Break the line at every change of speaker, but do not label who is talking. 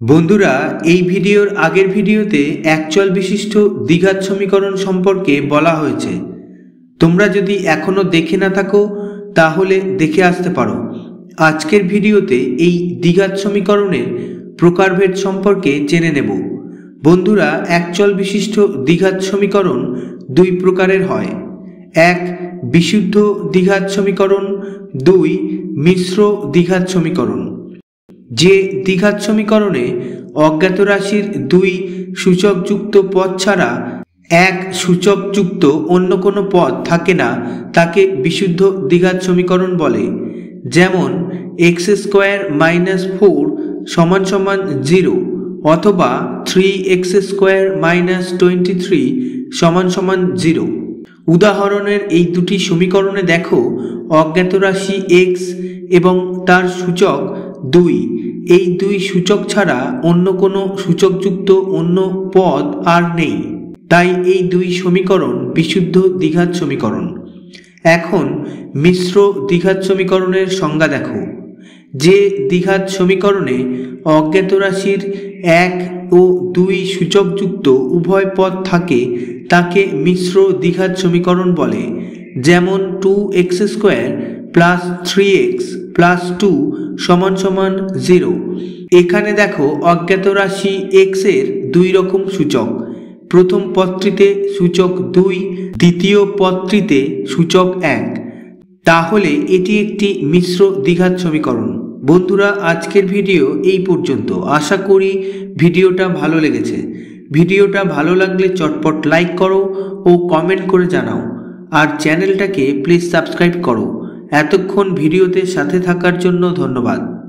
বন্ধুরা, এই ভিডিওর আগের ভিডিওতে একচল বিশিষ্ট দ্বিঘাত সমীকরণ সম্পর্কে বলা হয়েছে। তোমরা যদি এখনো দেখে না থাকো তাহলে দেখে আসতে পারো। আজকের ভিডিওতে এই দ্বিঘাত সমীকরণের প্রকারভেদ সম্পর্কে জেনে নেব। বন্ধুরা, একচল বিশিষ্ট দ্বিঘাত সমীকরণ দুই প্রকারের হয়। এক, বিশুদ্ধ দ্বিঘাত সমীকরণ। দুই, মিশ্র দ্বিঘাত সমীকরণ। যে দ্বিঘাত সমীকরণে অজ্ঞাত রাশির দুই সূচকযুক্ত পদ ছাড়া এক সূচকযুক্ত অন্য কোনো পদ থাকে না তাকে বিশুদ্ধ দ্বিঘাত সমীকরণ বলে। যেমন x² - 4 = 0 অথবা 3x² - 23 = 0। উদাহরণের এই দুটি সমীকরণে দেখো, অজ্ঞাত রাশি x এবং তার সূচক 2, এই দুই সূচক ছাড়া অন্য কোনো সূচকযুক্ত অন্য পদ আর নেই। তাই এই দুই সমীকরণ বিশুদ্ধ দ্বিঘাত সমীকরণ। এখন মিশ্র দ্বিঘাত সমীকরণের সংজ্ঞা দেখো। যে দ্বিঘাত সমীকরণে অজ্ঞাত রাশির 1 ও 2 সূচকযুক্ত উভয় পদ থাকে তাকে মিশ্র দ্বিঘাত সমীকরণ বলে। যেমন 2x² + 3x + 2 = 0। এখানে দেখো, অজ্ঞাত রাশি x এর দুই রকম সূচক। প্রথম পদটিতে সূচক 2, দ্বিতীয় পদটিতে সূচক 1। তাহলে এটি একটি মিশ্র দ্বিঘাত সমীকরণ। বন্ধুরা, আজকের ভিডিও এই পর্যন্ত। আশা করি ভিডিওটা ভালো লেগেছে। ভিডিওটা ভালো লাগলে চটপট লাইক করো ও কমেন্ট করে জানাও। আর চ্যানেলটাকে প্লিজ সাবস্ক্রাইব করো। এতক্ষণ ভিডিওতে সাথে থাকার জন্য ধন্যবাদ।